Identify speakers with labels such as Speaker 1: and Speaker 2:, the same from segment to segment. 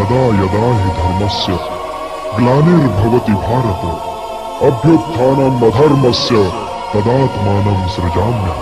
Speaker 1: यदा यदा हि धर्मस्य ग्लानिर्भवति Bharat अभ्युत्थानम् अधर्मस्य तदात्मानं सृजाम्यहम्.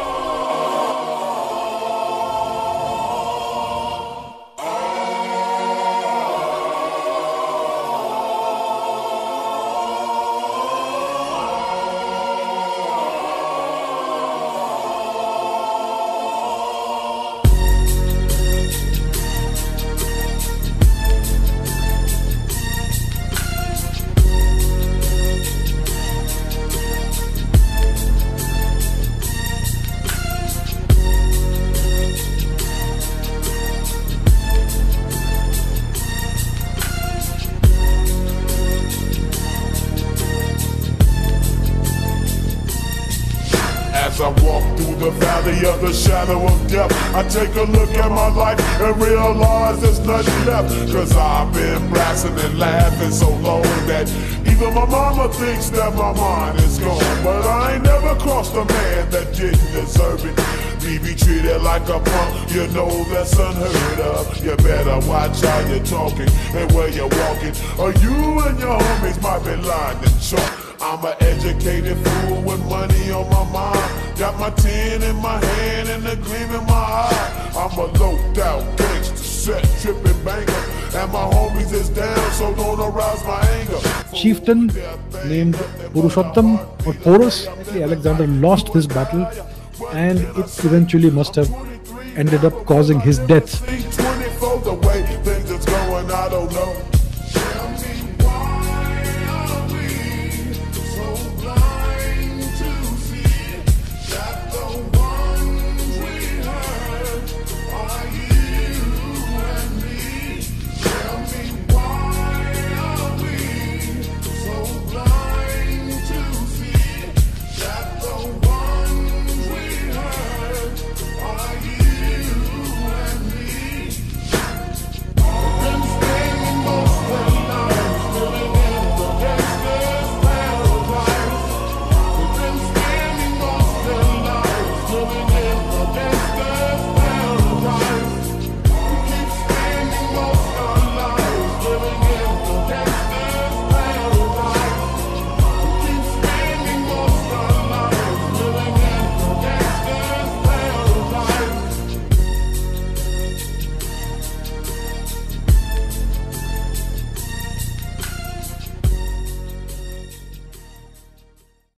Speaker 2: As I walk through the valley of the shadow of death, I take a look at my life and realize there's nothing left. Cause I've been blasting and laughing so long that even my mama thinks that my mind is gone. But I ain't never crossed a man that didn't deserve it. Be treated like a punk, you know that's unheard of. You better watch how you're talking and where you're walking, or you and your homies might be lying to chalk. I'm an educated fool with money on my mind. Got my tin in my hand and a gleam in my eye. I'm a loped out gangster, set tripping banger, and my homies is down, so don't arouse my anger.
Speaker 3: Chieftain named Purushottam or Porus, Alexander lost this battle, and it eventually must have ended up causing his death.
Speaker 2: 24, the way things is going, I don't know.